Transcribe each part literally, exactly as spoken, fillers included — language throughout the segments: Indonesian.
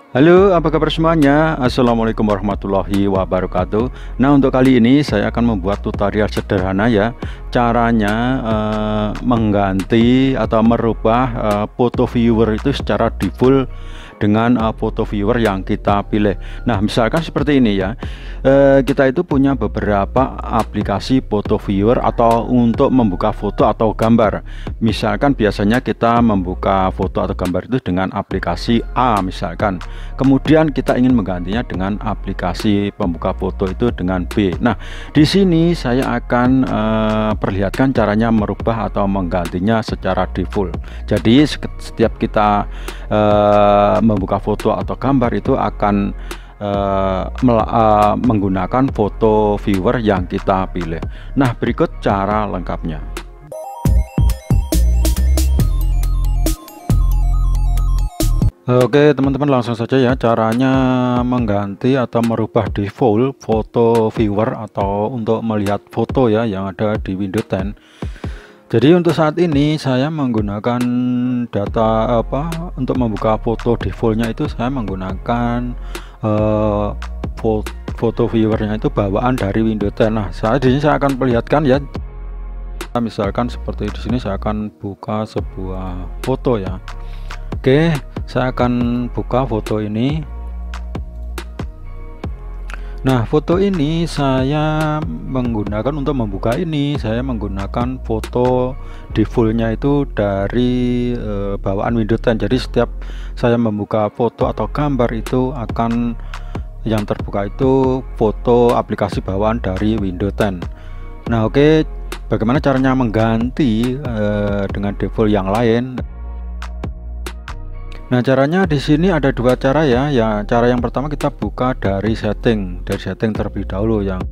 Halo, apa kabar semuanya? Assalamualaikum warahmatullahi wabarakatuh. Nah, untuk kali ini saya akan membuat tutorial sederhana ya, caranya eh, mengganti atau merubah eh, foto viewer itu secara default dengan eh, foto viewer yang kita pilih. Nah, misalkan seperti ini ya, eh, kita itu punya beberapa aplikasi foto viewer atau untuk membuka foto atau gambar. Misalkan biasanya kita membuka foto atau gambar itu dengan aplikasi A misalkan. Kemudian kita ingin menggantinya dengan aplikasi pembuka foto itu dengan B. Nah, di sini saya akan uh, perlihatkan caranya merubah atau menggantinya secara default. Jadi setiap kita uh, membuka foto atau gambar itu akan uh, uh, menggunakan foto viewer yang kita pilih. Nah, berikut cara lengkapnya. Oke teman-teman, langsung saja ya caranya mengganti atau merubah default foto viewer atau untuk melihat foto ya yang ada di Windows sepuluh. Jadi untuk saat ini saya menggunakan data apa untuk membuka foto defaultnya itu saya menggunakan uh, foto, foto viewernya itu bawaan dari Windows sepuluh. Nah, saat ini saya akan perlihatkan ya. Misalkan seperti di sini saya akan buka sebuah foto ya. Oke, saya akan buka foto ini. Nah, foto ini saya menggunakan untuk membuka ini saya menggunakan foto defaultnya itu dari e, bawaan Windows sepuluh. Jadi setiap saya membuka foto atau gambar itu akan yang terbuka itu foto aplikasi bawaan dari Windows sepuluh. Nah, oke, bagaimana caranya mengganti e, dengan default yang lain? Nah, caranya di sini ada dua cara ya. Ya, cara yang pertama kita buka dari setting, dari setting terlebih dahulu yang.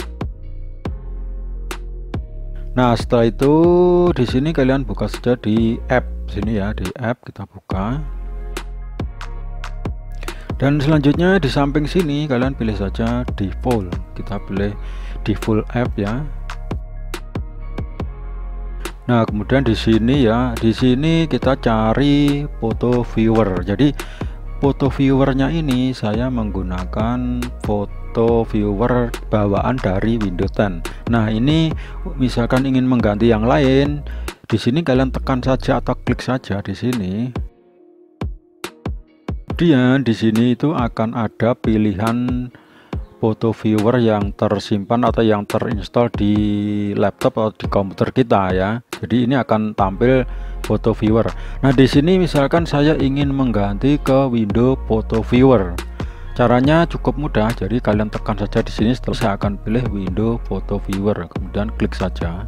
Nah, setelah itu di sini kalian buka saja di app sini ya, di app kita buka. Dan selanjutnya di samping sini kalian pilih saja default. Kita pilih default app ya. Nah, kemudian di sini ya, di sini kita cari foto viewer. Jadi foto viewernya ini saya menggunakan foto viewer bawaan dari Windows sepuluh. Nah, ini misalkan ingin mengganti yang lain, di sini kalian tekan saja atau klik saja di sini. Kemudian di sini itu akan ada pilihan foto viewer yang tersimpan atau yang terinstall di laptop atau di komputer kita ya. Jadi ini akan tampil foto viewer. Nah, di sini misalkan saya ingin mengganti ke Windows Photo Viewer. Caranya cukup mudah. Jadi kalian tekan saja di sini, setelah saya akan pilih Windows Photo Viewer, kemudian klik saja.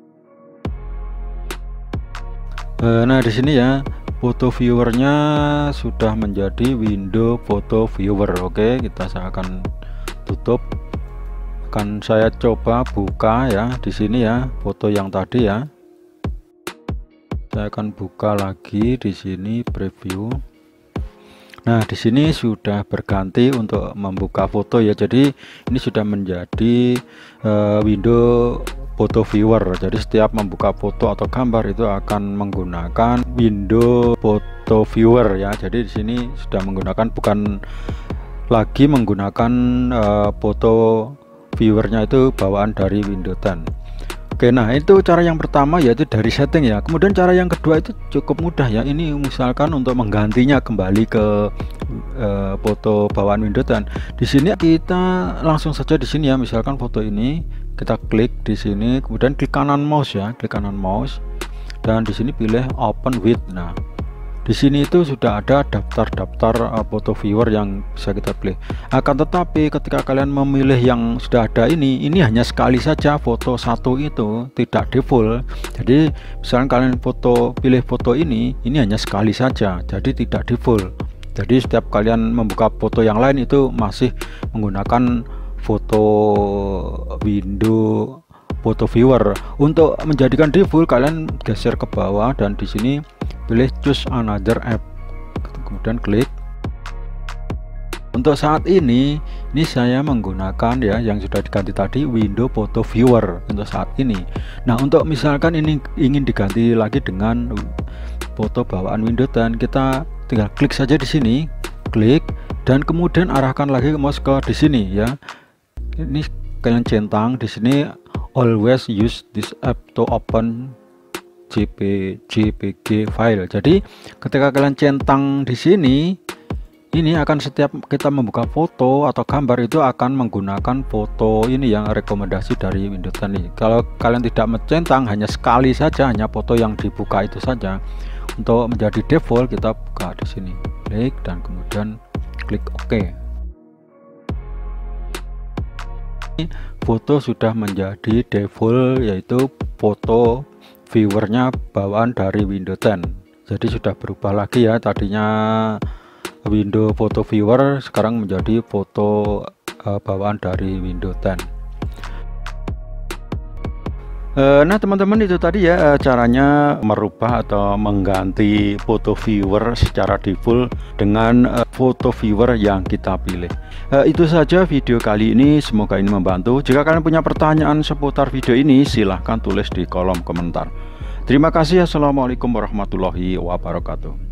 Nah, di sini ya, foto viewernya sudah menjadi Windows Photo Viewer. Oke, kita saya akan tutup. Akan saya coba buka ya di sini ya, foto yang tadi ya. Saya akan buka lagi di sini preview. Nah, di sini sudah berganti untuk membuka foto ya. Jadi ini sudah menjadi uh, Windows Photo Viewer. Jadi setiap membuka foto atau gambar itu akan menggunakan Windows Photo Viewer ya. Jadi di sini sudah menggunakan, bukan lagi menggunakan uh, foto viewernya itu bawaan dari Windows sepuluh. Oke, nah itu cara yang pertama yaitu dari setting ya. Kemudian cara yang kedua itu cukup mudah ya. Ini misalkan untuk menggantinya kembali ke uh, foto bawaan Windows sepuluh. Di sini kita langsung saja di sini ya. Misalkan foto ini kita klik di sini, kemudian klik kanan mouse ya, klik kanan mouse dan di sini pilih open with. Nah, di sini itu sudah ada daftar-daftar uh, foto viewer yang bisa kita pilih. Akan tetapi ketika kalian memilih yang sudah ada ini, ini hanya sekali saja foto satu itu, tidak default. Jadi misalnya kalian foto pilih foto ini, ini hanya sekali saja, jadi tidak default. Jadi setiap kalian membuka foto yang lain itu masih menggunakan foto window foto viewer. Untuk menjadikan default kalian geser ke bawah dan di sini pilih choose another app, kemudian klik. Untuk saat ini ini saya menggunakan ya yang sudah diganti tadi Windows Photo Viewer untuk saat ini. Nah, untuk misalkan ini ingin diganti lagi dengan foto bawaan Windows sepuluh, kita tinggal klik saja di sini, klik. dan kemudian arahkan lagi mouse ke di sini ya. Ini kalian centang di sini, always use this app to open J P G file. Jadi ketika kalian centang di sini, ini akan setiap kita membuka foto atau gambar itu akan menggunakan foto ini yang rekomendasi dari Windows ten ini. Kalau kalian tidak mencentang, hanya sekali saja, hanya foto yang dibuka itu saja. Untuk menjadi default kita buka di sini, klik dan kemudian klik OK. Foto sudah menjadi default, yaitu foto viewernya bawaan dari Windows ten. Jadi sudah berubah lagi ya, tadinya window photo viewer sekarang menjadi foto uh, bawaan dari Windows ten. Uh, nah teman-teman, itu tadi ya uh, caranya merubah atau mengganti foto viewer secara default dengan uh, foto viewer yang kita pilih. Uh, itu saja video kali ini, semoga ini membantu. Jika kalian punya pertanyaan seputar video ini, silahkan tulis di kolom komentar. Terima kasih. Assalamualaikum warahmatullahi wabarakatuh.